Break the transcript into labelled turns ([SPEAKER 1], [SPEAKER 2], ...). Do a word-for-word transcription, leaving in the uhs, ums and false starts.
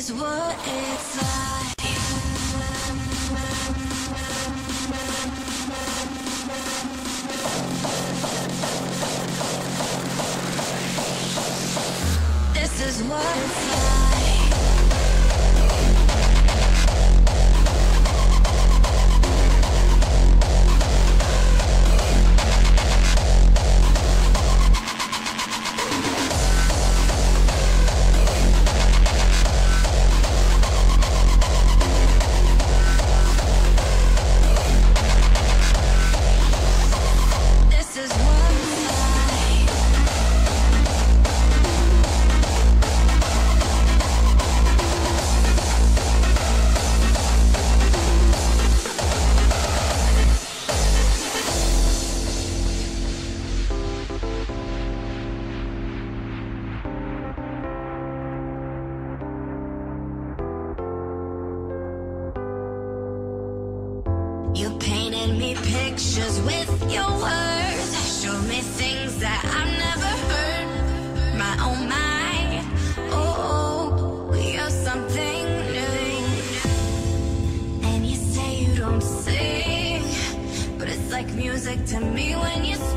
[SPEAKER 1] is what it's like. This is what it's like. You painted me pictures with your words, showed me things that I've never heard. My oh my, oh, you're something new. And you say you don't sing, but it's like music to me when you sing.